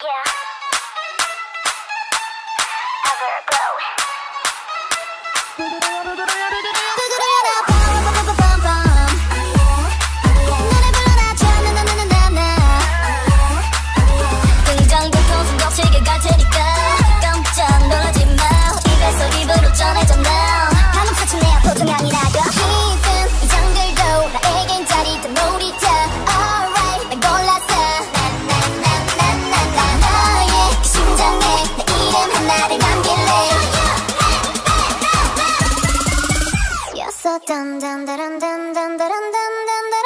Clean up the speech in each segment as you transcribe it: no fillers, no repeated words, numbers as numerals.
Yeah. Everglow. 긍정교통 거칠게 갈 테니까 깜짝 놀라지 마. 입에서 입으로 전해졌나. 방금 사춘내야 보통이 아니라고. 이 정글도 나에겐 짜릿한 놀이터. Alright 난 골랐어. 나나나나나나 너의 그 심장에 내 이름 하나를 남길래. You're so dun dun dun dun dun dun dun dun dun.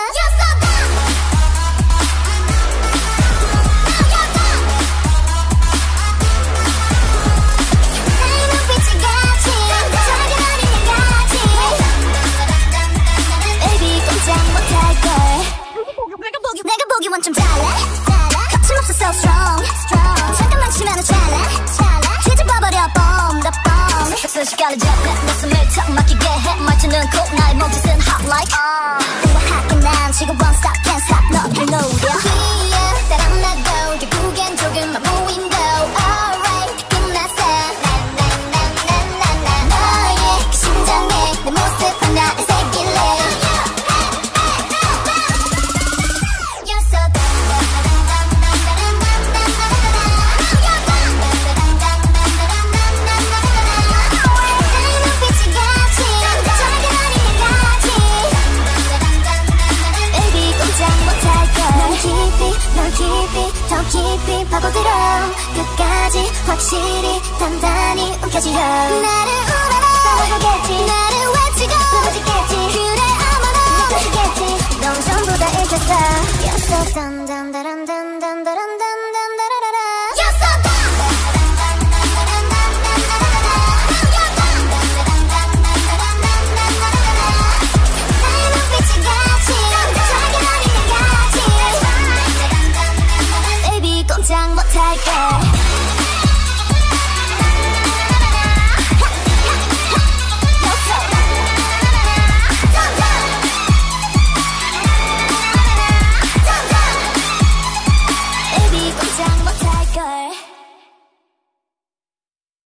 내가 보기엔 좀 달라. 거침없어 so strong. 잠깐만 치면은 찰나. 뒤집어버려 bomb the bomb. 순식간에 잡아 내 숨을 턱 막히게 해. 말투는 cool 나의 몸짓은 hot like. 우아하게 난 지금 one stop can't stop 너를 노려. Yeah 따라 나도 결국엔 조금만 무인도. Alright 끝났어. 나나나나나나 너의 그 심장에 내 모습 하나를 새길래. 더 깊이 파고들어 끝까지 확실히 단단히 움켜쥐어. 나를 울어라 보겠지. 나를 외치고 부르짖겠지. 그래 아무나 외치겠지. 넌 전부 다 이겼어. You're so dun dun dun dun dun dun dun dun.